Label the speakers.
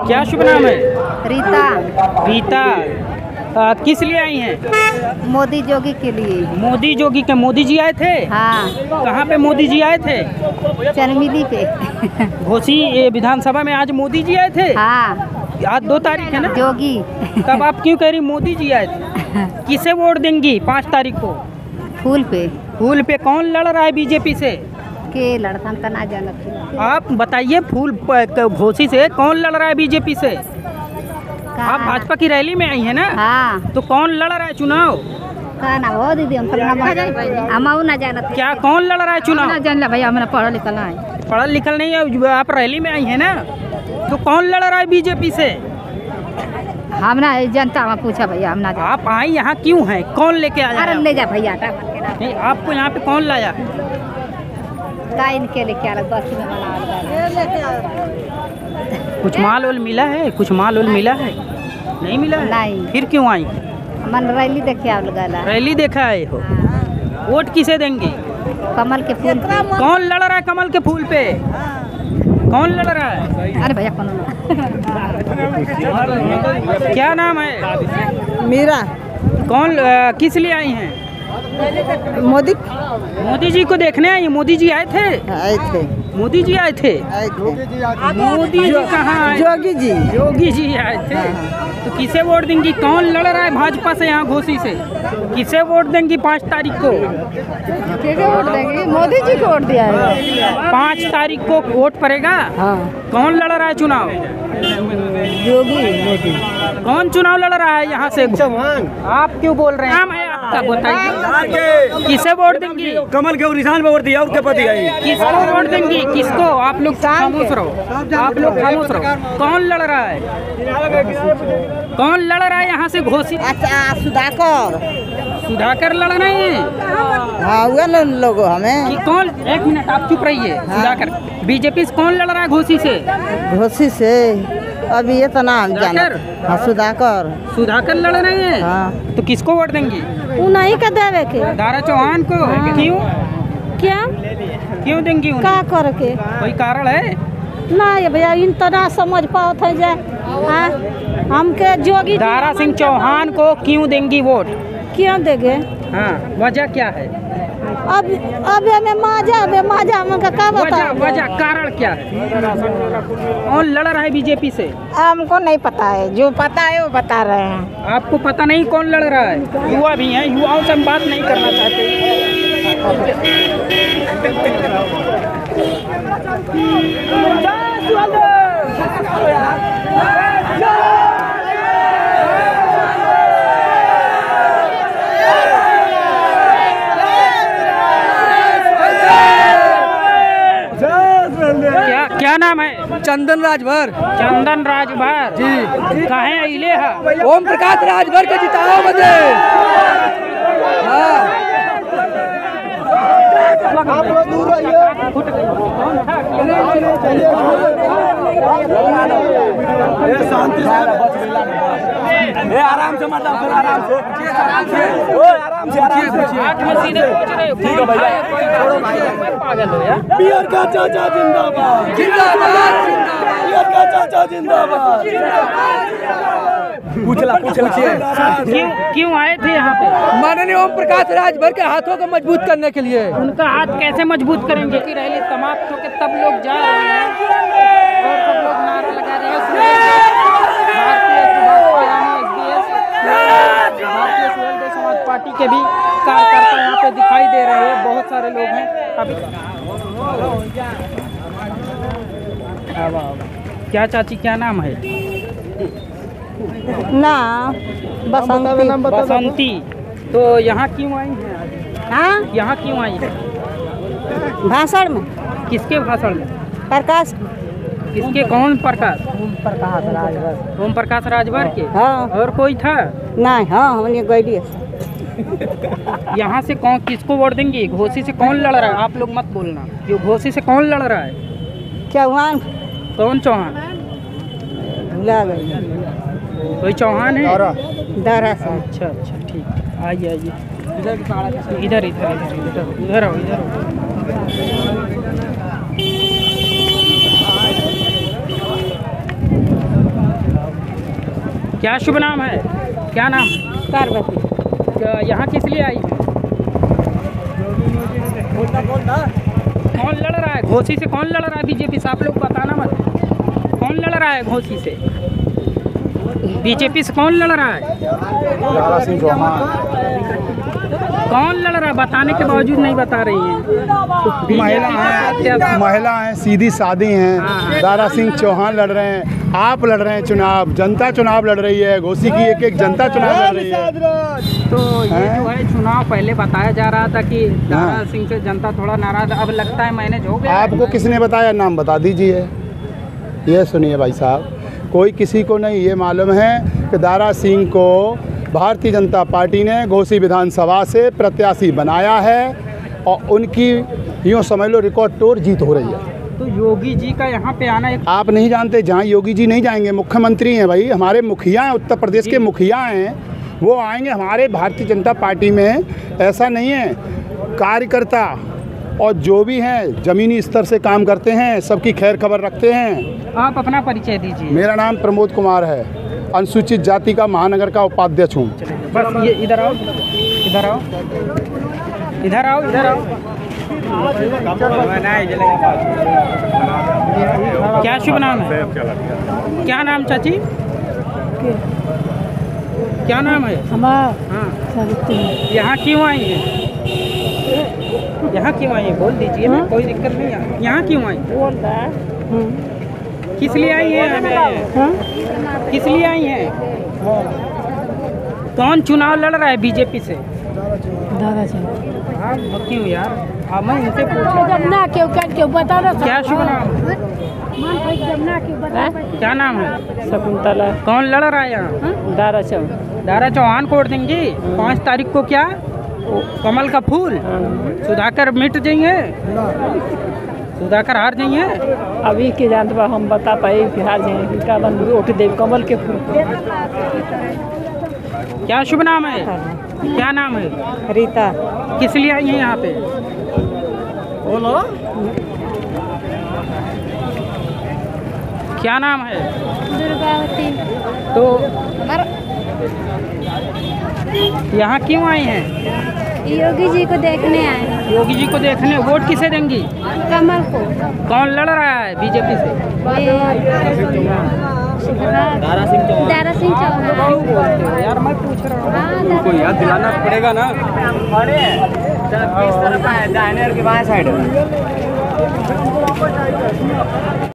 Speaker 1: क्या शुभ नाम है?
Speaker 2: रीता।
Speaker 1: रीता, किस लिए आई हैं?
Speaker 2: मोदी जोगी के लिए।
Speaker 1: मोदी जोगी के मोदी जी आए थे?
Speaker 2: हाँ।
Speaker 1: कहाँ पे मोदी जी आए थे?
Speaker 2: चरमिली पे।
Speaker 1: घोसी विधानसभा में आज मोदी जी आए थे?
Speaker 2: हाँ।
Speaker 1: आज 2 तारीख है ना?
Speaker 2: जोगी।
Speaker 1: तब आप क्यों कह रही मोदी जी आए थे? किसे वोट देंगी 5 तारीख को?
Speaker 2: फूल पे।
Speaker 1: फूल पे कौन लड़ रहा है बीजेपी से?
Speaker 2: के लड़का तो ना जानत।
Speaker 1: आप बताइए, फूल घोसी से कौन लड़ रहा है बीजेपी से? आप भाजपा की रैली में आई है ना?
Speaker 2: हाँ।
Speaker 1: तो कौन लड़ रहा है चुनाव?
Speaker 2: का ना हो दीदी, हम ना जानत।
Speaker 1: क्या कौन लड़ रहा है चुनाव?
Speaker 2: ना जान भैया, हमने पढ़ा लिखा है।
Speaker 1: पढ़ा लिखा नहीं है, आप रैली में आई है ना? तो कौन लड़ रहा है बीजेपी से?
Speaker 2: हम ना जनता में पूछा भैया, हम ना।
Speaker 1: आप आई यहाँ क्यों हैं? कौन लेके आया?
Speaker 2: अरे ले जा भैया।
Speaker 1: नहीं, आपको यहाँ पे कौन लाया?
Speaker 2: का इनके लेके अलग बस में
Speaker 1: कुछ माल वाल मिला है? कुछ माल वाल मिला है? नहीं मिला है?
Speaker 2: नहीं।
Speaker 1: फिर क्यों आई?
Speaker 2: मन रैली देखे आप लगा।
Speaker 1: रैली देखा आए हो? वोट किसे देंगे?
Speaker 2: कमल के फूल।
Speaker 1: कौन लड़ रहा है कमल के फूल पे? कौन लड़ रहा है?
Speaker 2: अरे भैया कौन?
Speaker 1: क्या नाम है?
Speaker 3: मीरा।
Speaker 1: कौन किस लिए आई हैं?
Speaker 3: मोदी।
Speaker 1: मोदी जी को देखने आई? मोदी जी आए थे?
Speaker 3: आए थे।
Speaker 1: मोदी जी आए थे? मोदी जी कहाँ आए?
Speaker 3: जोगी जी।
Speaker 1: योगी जी आए थे। तो किसे वोट देंगी? कौन लड़ रहा है भाजपा से यहाँ घोसी से? किसे वोट देंगी 5 तारीख को?
Speaker 2: वोट देंगे? मोदी जी को वोट दिया है।
Speaker 1: 5 तारीख को वोट पड़ेगा?
Speaker 3: हाँ।
Speaker 1: कौन लड़ रहा है चुनाव?
Speaker 3: जोगी मोदी।
Speaker 1: कौन चुनाव लड़ रहा है यहाँ से?
Speaker 3: चौहान।
Speaker 1: आप क्यों बोल रहे हैं? नाम है आपका, बताइए। किसे वोट देंगी?
Speaker 4: कमल के निशान पे वोट दिया और क्या पति आई?
Speaker 1: किसको वोट देंगी? किसको? आप लोग खामोश रहो, आप लोग खामोश रहो। कौन लड़ रहा है? कौन लड़ रहा है यहाँ से घोसी?
Speaker 3: अच्छा, सुधाकर।
Speaker 1: सुधाकर लड़ रहे हैं?
Speaker 3: हाँ, हुआ ना लोगो हमें।
Speaker 1: कि कौन? 1 मिनट आप चुप रहिए। सुधाकर बीजेपी से कौन लड़ रहा है घोसी से?
Speaker 3: घोसी से अभी ये तो नाम जाना। हाँ, सुधाकर।
Speaker 1: सुधाकर लड़ रहे हैं?
Speaker 3: हाँ।
Speaker 1: तो किसको वोट देंगी?
Speaker 2: उन्हीं का देवे के।
Speaker 1: दारा चौहान को? क्यों?
Speaker 2: क्या
Speaker 1: क्यों देंगी उन्हें?
Speaker 2: का करके?
Speaker 1: कोई कारण है?
Speaker 2: ना ये भैया, इन तो ना समझ पाओ थे जे। हाँ, हमके जोगी
Speaker 1: दारा सिंह चौहान को क्यों देंगी वोट?
Speaker 2: क्यों देंगे?
Speaker 1: हाँ, वजह क्या है?
Speaker 2: अब हमें माजा हमका का बता?
Speaker 1: वजह कारण क्या है? कौन लड़ रहा है बीजेपी से?
Speaker 3: हमको नहीं पता है, जो पता है वो बता रहे हैं।
Speaker 1: आपको पता नहीं कौन लड़ रहा है? युवा भी हैं, युवाओं से हम बात नहीं करना चाहते। क्या नाम है?
Speaker 4: चंदन राजभर।
Speaker 1: चंदन राजभर जी। कहे अइले है?
Speaker 4: ओम प्रकाश राजभर के जिताओ बजे। आराम से मतलब, आराम से आराम से
Speaker 1: आठ में सीधे पूछ रहे हो। ठीक है भैया, पागल हो यार।
Speaker 4: बियर का चाचा जिंदाबाद, जिंदाबाद, बियर का चाचा जिंदाबाद। पूछिए
Speaker 1: क्यों आए थे यहाँ पे?
Speaker 4: माननीय ओम प्रकाश राजभर के हाथों को मजबूत करने के लिए।
Speaker 1: उनका हाथ कैसे मजबूत करेंगे? कि रैली समाप्त होकर तब लोग जा रहे हैं और सब लोग नारा लगा रहे हैं। भारतीय स्वतंत्र समाज पार्टी के भी कार्यकर्ता यहाँ पे दिखाई दे रहे हैं, बहुत सारे लोग हैं अभी। क्या चाची, क्या नाम है?
Speaker 3: ना बसंती।
Speaker 1: बसंती। तो यहाँ क्यों आई हैं?
Speaker 3: हाँ,
Speaker 1: यहाँ क्यों आई हैं?
Speaker 3: भाषण में।
Speaker 1: किसके भाषण में?
Speaker 3: प्रकाश।
Speaker 1: किसके? कौन प्रकाश?
Speaker 3: प्रकाश राजभर।
Speaker 1: ओम प्रकाश राजभर के?
Speaker 3: हाँ।
Speaker 1: और कोई था?
Speaker 3: नहीं, हाँ, हमने गई।
Speaker 1: यहाँ से कौन, किसको वोट देंगी? घोसी से कौन लड़ रहा है? आप लोग मत बोलना। ये घोसी से कौन लड़ रहा है?
Speaker 3: चौहान।
Speaker 1: कौन चौहान?
Speaker 3: भुला गई।
Speaker 1: कोई चौहान है?
Speaker 3: दारा से।
Speaker 1: अच्छा अच्छा, ठीक। आइए आइए, इधर इधर इधर इधर इधर आओ, इधर आओ। क्या शुभ नाम है? क्या नाम?
Speaker 2: पार्वती।
Speaker 1: यहाँ किस लिए आई है? कौन लड़ रहा है घोसी से? कौन लड़ रहा है बीजेपी से? आप लोग बताना मत। कौन लड़ रहा है घोसी से? बीजेपी से कौन लड़ रहा है?
Speaker 5: दारा सिंह चौहान।
Speaker 1: कौन लड़ रहा है? बताने के बावजूद नहीं बता रही हैं।
Speaker 5: महिला हैं, सीधी सादी हैं। दारा सिंह चौहान लड़ रहे हैं, आप लड़ रहे हैं चुनाव, जनता चुनाव लड़ रही है, घोसी की एक जनता चुनाव लड़ रही है।
Speaker 1: तो ये जो है चुनाव पहले बताया जा रहा था कि दारा सिंह से जनता थोड़ा नाराज, अब लगता है मैनेज हो गया।
Speaker 5: आपको किसने बताया? नाम बता दीजिए। ये सुनिए भाई साहब, कोई किसी को नहीं ये मालूम है कि दारा सिंह को भारतीय जनता पार्टी ने घोसी विधानसभा से प्रत्याशी बनाया है और उनकी यूँ समझ लो रिकॉर्ड तोड़ जीत हो रही है।
Speaker 1: तो योगी जी का यहाँ पे आना एक
Speaker 5: आप नहीं जानते, जहाँ योगी जी नहीं जाएंगे, मुख्यमंत्री हैं भाई, हमारे मुखिया हैं, उत्तर प्रदेश के मुखिया हैं, वो आएंगे हमारे भारतीय जनता पार्टी में। ऐसा नहीं है, कार्यकर्ता और जो भी हैं ज़मीनी स्तर से काम करते हैं, सबकी खैर खबर रखते हैं।
Speaker 1: आप अपना परिचय दीजिए।
Speaker 5: मेरा नाम प्रमोद कुमार है, अनुसूचित जाति का महानगर का उपाध्यक्ष हूँ।
Speaker 1: बस ये इधर आओ, इधर आओ, इधर आओ, इधर आओ। क्या शुभ नाम है? क्या नाम चाची? क्या नाम है? हाँ, यहाँ क्यों आई हैं? यहाँ क्यों आई हैं? बोल दीजिए ना, कोई दिक्कत नहीं है। यहाँ क्यों आई? किस लिए आई हैं? किस लिए आई हैं? कौन चुनाव लड़ रहा है बीजेपी से?
Speaker 2: दादा जी
Speaker 1: हाँ, क्यों यार? हाँ, मैं इनसे पूछ
Speaker 2: ना क्यों बता रहा।
Speaker 1: क्या शुभ नाम? क्या नाम है?
Speaker 3: शकुंतला।
Speaker 1: कौन लड़ रहा है यहाँ?
Speaker 3: दारा चौहान।
Speaker 1: दारा चौहान को वोट देंगी 5 तारीख को। क्या कमल का फूल? सुधाकर मिट जाएंगे? सुधाकर हार जाइए?
Speaker 3: अभी के जानते हम बता पाए बिहार जाएंगे का वोट देव कमल के फूल।
Speaker 1: क्या शुभ नाम है? क्या नाम है?
Speaker 3: रीता।
Speaker 1: किस लिए आई है यहाँ पे? बोलो। क्या नाम है?
Speaker 2: दुर्गावती।
Speaker 1: तो यहाँ क्यों आई हैं?
Speaker 2: योगी जी को देखने आए।
Speaker 1: योगी जी को देखने। वोट किसे देंगी?
Speaker 2: कमल को।
Speaker 1: कौन लड़ रहा है बीजेपी से?
Speaker 2: दारा सिंह चौहान।
Speaker 1: क्यों बोलते हो यार? मैं पूछ रहा हूँ।
Speaker 4: उनको याद दिलाना पड़ेगा ना। दाहिने और की बाएं साइड।